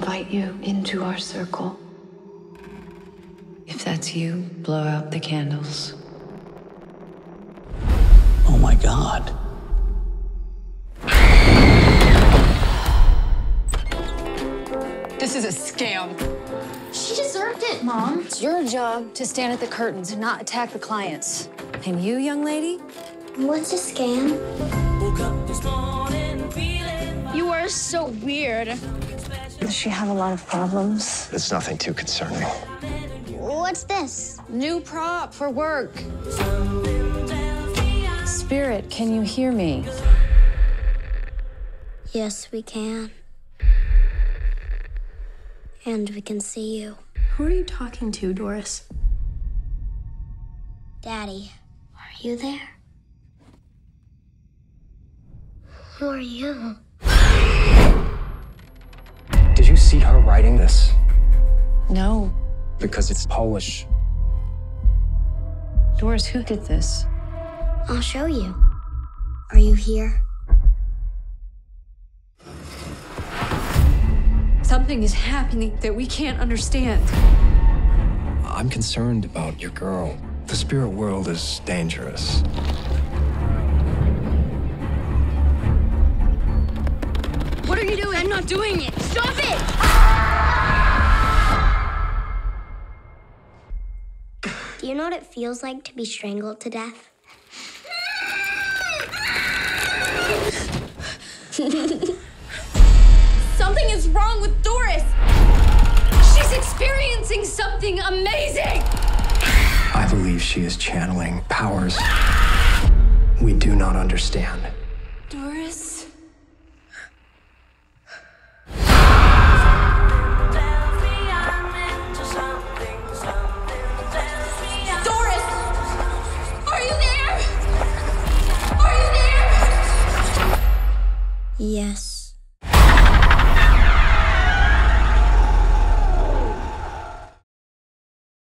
invite you into our circle. If that's you, blow out the candles. Oh my God. This is a scam. She deserved it, Mom. It's your job to stand at the curtains and not attack the clients. And you, young lady? What's a scam? You are so weird. Does she have a lot of problems? It's nothing too concerning. What's this? New prop for work. Spirit, can you hear me? Yes, we can. And we can see you. Who are you talking to, Doris? Daddy, are you there? Who are you? Did you see her writing this? No. Because it's Polish. Doris, who did this? I'll show you. Are you here? Something is happening that we can't understand. I'm concerned about your girl. The spirit world is dangerous. What are you doing? I'm not doing it. Stop it! Do you know what it feels like to be strangled to death? Something is wrong with Doris. She's experiencing something amazing. I believe she is channeling powers we do not understand. Doris? Doris! Are you there? Are you there? Yes.